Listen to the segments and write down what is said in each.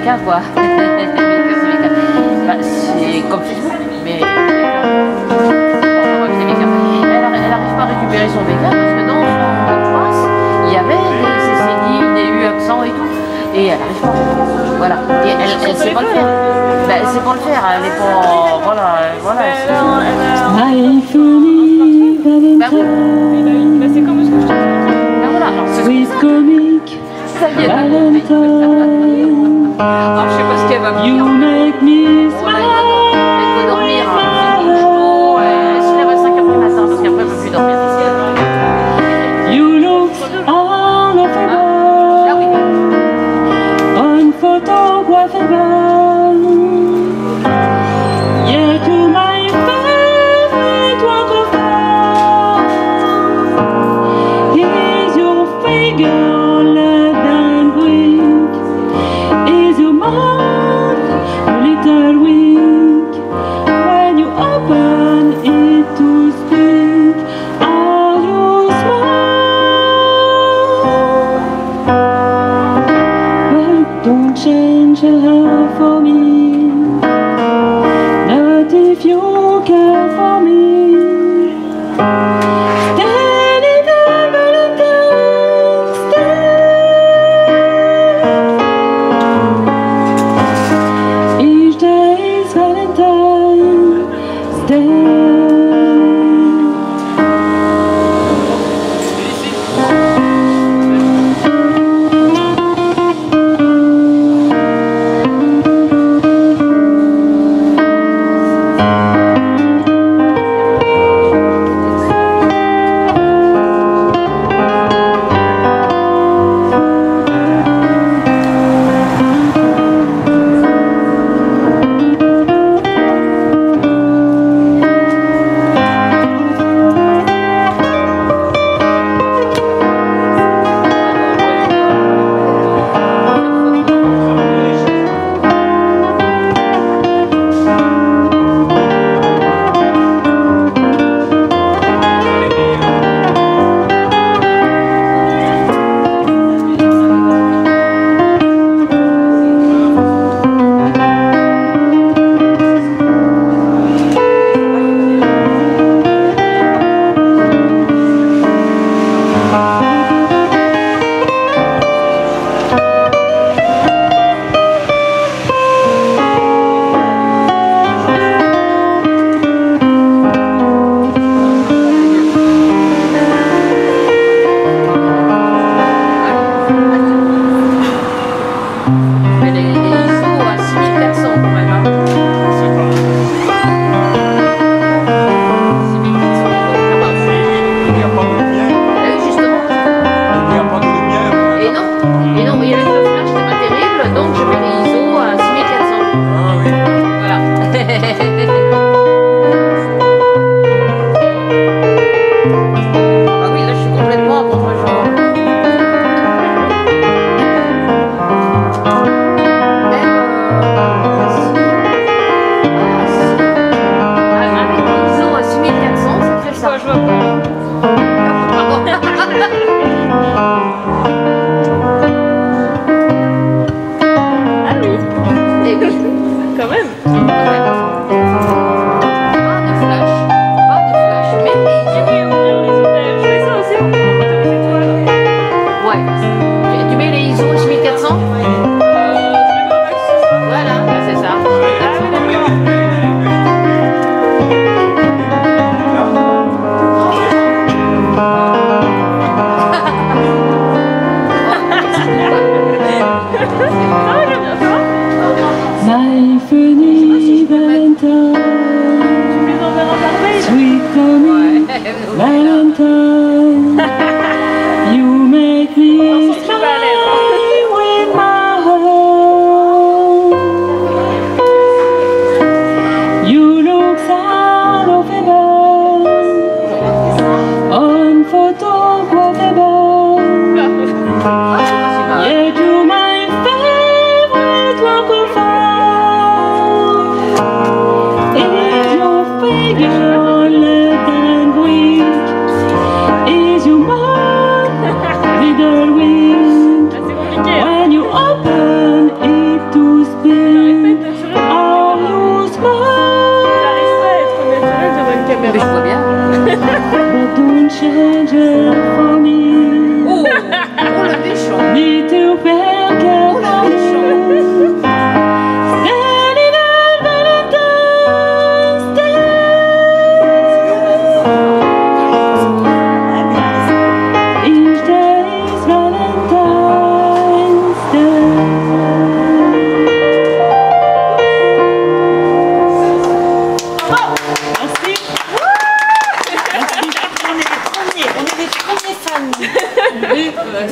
VK quoi. Bah, c'est comme Facebook, mais bon, c'est VK. Elle n'arrive pas à récupérer son VK parce que dans son trace, il y avait des CCD, des U accents et tout. Et elle n'arrive pas. Voilà. Et elle sait pas le faire. Bah, elle sait pas le faire. Elle est pas. Voilà. Voilà. Bah oui. Bah, c'est comme ce que je te dis. Bah voilà. Alors, c'est ça. Ça vient Alors, je sais pas ce qu'elle va me dire. Elle peut dormir. Elle se lève à 5h du matin parce qu'après elle peut plus dormir. Là oui. Don't change her for me, not if you care for me. Standing on Valentine's Day, each day is Valentine's Day.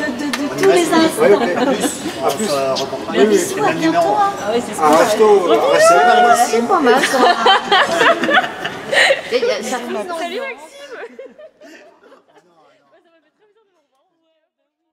tous les instants. Oui, ok, plus. Ah, plus. Le bisou à bientôt. Ah, resto. C'est pas mal. Ça. Salut Maxime.